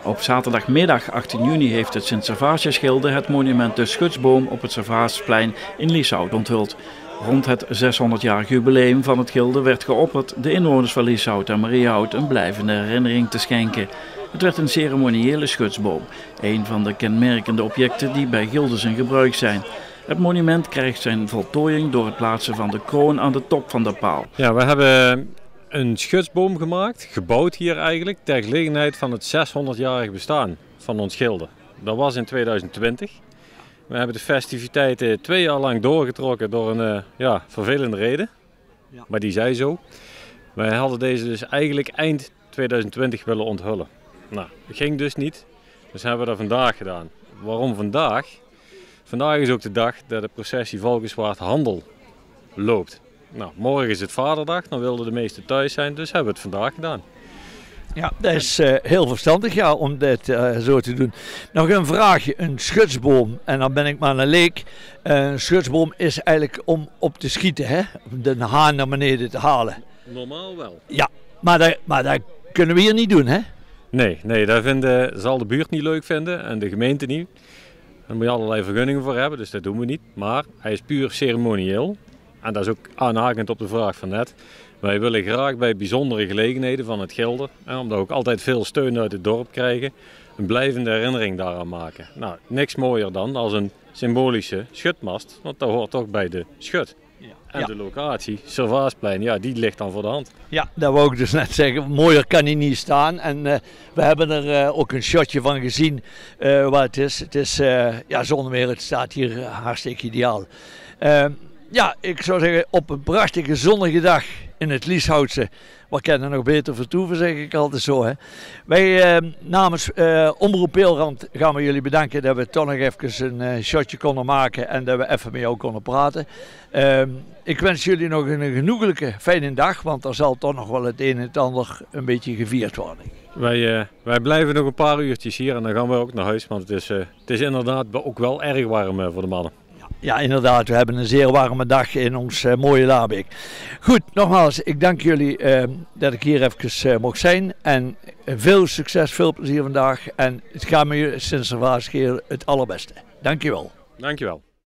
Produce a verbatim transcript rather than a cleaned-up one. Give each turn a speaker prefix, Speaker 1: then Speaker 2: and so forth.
Speaker 1: Op zaterdagmiddag achttien juni heeft het Sint-Servatius-gilde het monument De Schutsboom op het Servatiusplein in Lieshout onthuld. Rond het zeshonderdjarig jubileum van het gilde werd geopperd de inwoners van Lieshout en Mariehout een blijvende herinnering te schenken. Het werd een ceremoniële schutsboom, een van de kenmerkende objecten die bij gildes in gebruik zijn. Het monument krijgt zijn voltooiing door het plaatsen van de kroon aan de top van de paal.
Speaker 2: Ja, we hebben een schutsboom gemaakt, gebouwd hier eigenlijk, ter gelegenheid van het zeshonderdjarig bestaan van ons gilde. Dat was in tweeduizend twintig. We hebben de festiviteiten twee jaar lang doorgetrokken door een uh, ja, vervelende reden, ja. Maar die zei zo. Wij hadden deze dus eigenlijk eind tweeduizend twintig willen onthullen. Nou, dat ging dus niet, dus hebben we dat vandaag gedaan. Waarom vandaag? Vandaag is ook de dag dat de processie Valkenswaard Handel loopt. Nou, morgen is het Vaderdag, dan wilden de meesten thuis zijn, dus hebben we het vandaag gedaan.
Speaker 3: Ja, dat is uh, heel verstandig ja, om dit uh, zo te doen. Nog een vraagje, een schutsboom, en dan ben ik maar een leek. Uh, een schutsboom is eigenlijk om op te schieten, hè? Om de haan naar beneden te halen.
Speaker 2: Normaal wel.
Speaker 3: Ja, maar dat, maar dat kunnen we hier niet doen, hè?
Speaker 2: Nee, nee, daar vinden, zal de buurt niet leuk vinden en de gemeente niet. Daar moet je allerlei vergunningen voor hebben, dus dat doen we niet. Maar hij is puur ceremonieel. En dat is ook aanhakend op de vraag van net. Wij willen graag bij bijzondere gelegenheden van het gilde, en omdat we ook altijd veel steun uit het dorp krijgen, een blijvende herinnering daaraan maken. Nou, niks mooier dan als een symbolische schutmast, want dat hoort toch bij de schut. Ja. En ja. De locatie, Servatiusplein, ja, die ligt dan voor de hand.
Speaker 3: Ja, dat wou ik dus net zeggen. Mooier kan hij niet staan. En uh, we hebben er uh, ook een shotje van gezien uh, wat het is. Het is, uh, ja, zonder meer, het staat hier uh, hartstikke ideaal. Uh, ja, ik zou zeggen, op een prachtige zonnige dag in het Lieshoutse. Wat kan er nog beter vertoeven, zeg ik altijd zo. Hè. Wij uh, namens uh, Omroep Peelrand gaan we jullie bedanken dat we toch nog even een uh, shotje konden maken en dat we even met jou konden praten. Uh, ik wens jullie nog een genoeglijke, fijne dag, want er zal toch nog wel het een en het ander een beetje gevierd worden.
Speaker 2: Wij, uh, wij blijven nog een paar uurtjes hier en dan gaan we ook naar huis, want het is, uh, het is inderdaad ook wel erg warm uh, voor de mannen.
Speaker 3: Ja, inderdaad. We hebben een zeer warme dag in ons uh, mooie Laarbeek. Goed, nogmaals, ik dank jullie uh, dat ik hier even uh, mocht zijn. En uh, veel succes, veel plezier vandaag. En het gaat met jullie Sint-Servatius het allerbeste. Dank je wel.
Speaker 2: Dank je wel.